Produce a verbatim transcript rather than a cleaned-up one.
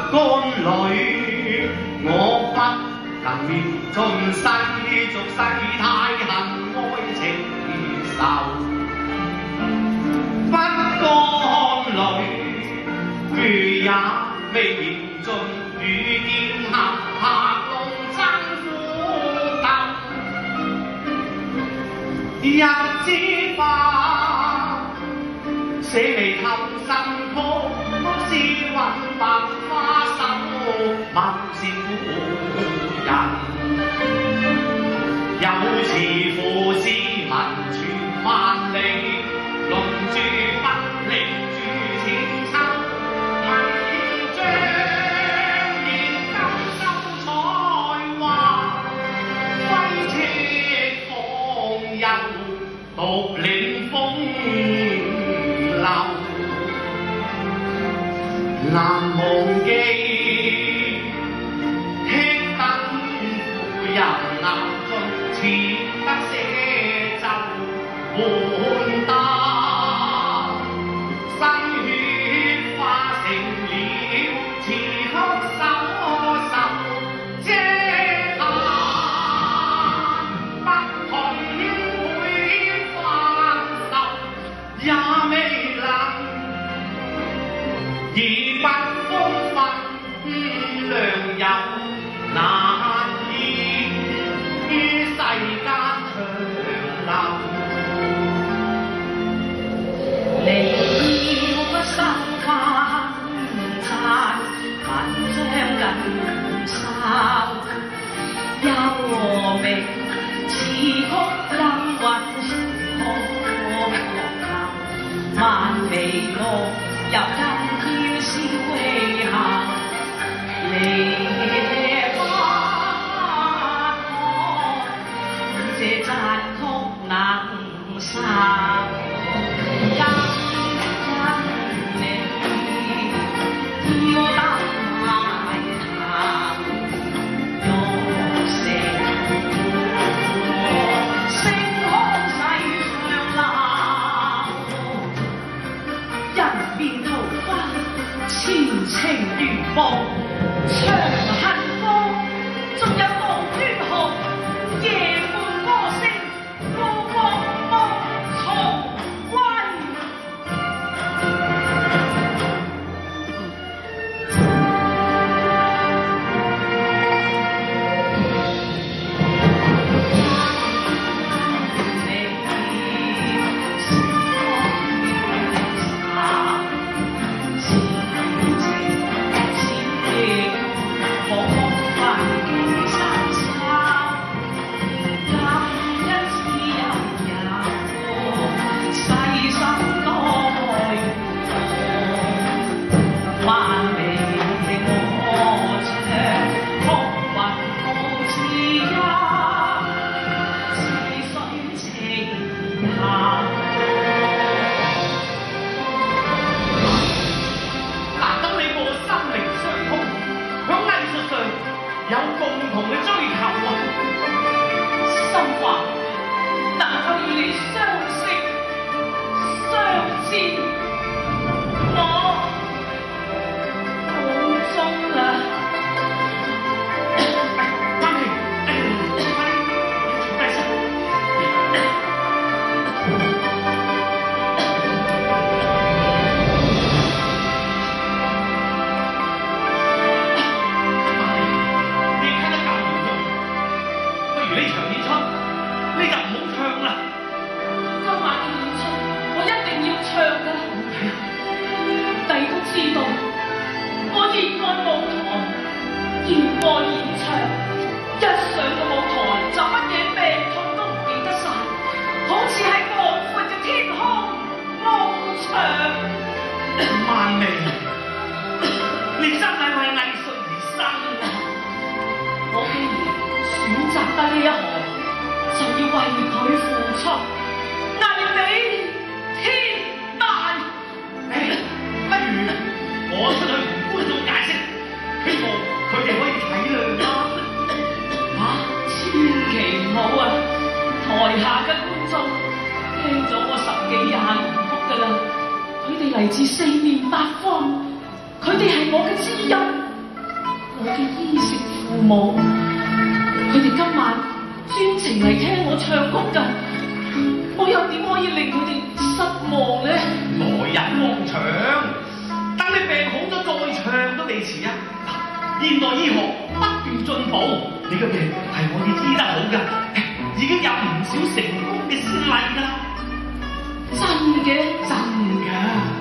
干里，我不能灭尽世俗世太恨爱情仇。不干里，雨也未言尽，遇见合拍龙争虎斗。日之花，寫眉透心曲，是雲白花手，萬是婦人。有詞賦詩文傳萬里，龍珠不力住千秋。文言彰顯金心才華，揮斥放悠，獨領風流。難忘記犧牲婦人難盡，似得寫就換得心血化成了詞曲手手嗟嘆，不同會翻愁也未能。以不風分良友，難以於世間長留。離了心間讚，文章緊收，幽冥詞曲音韻可求，萬微樂入今天消氣候，離不可這讚曲能受。因因你要得埋頭，玉成星空世上流，人面桃花前情如夢，長恨歌仲有無端紅，夜半歌聲高歌夢重歸。有共同嘅追求啊！心話能夠與你相識相知，我好中啦！媽咪，快啲大聲！呢場演出你就唔好唱啦！今晚嘅演出我一定要唱㗎。你都知道我熱愛舞台，熱愛演唱，一上到舞台就乜嘢病痛都唔記得晒，好似係廣闊嘅天空翱翔。萬明，你真係為藝術而生啊！我既然選擇得呢一行，就要為佢付出，藝比天大。誒，不如我出去同觀眾解釋，希望佢哋可以體諒啦。嚇，千祈唔好啊！台下嘅觀眾聽咗我十幾廿年曲㗎啦，佢哋嚟自四面八方，佢哋係我嘅知音。 嘅衣食父母，佢哋今晚專程嚟聽我唱歌㗎，我又點可以令佢哋失望咧？ 來日方長，等你病好咗再唱都未遲啊！現代醫學不斷進步，你嘅病係可以醫得好㗎，已經有唔少成功嘅先例㗎啦。 真嘅？ 真㗎。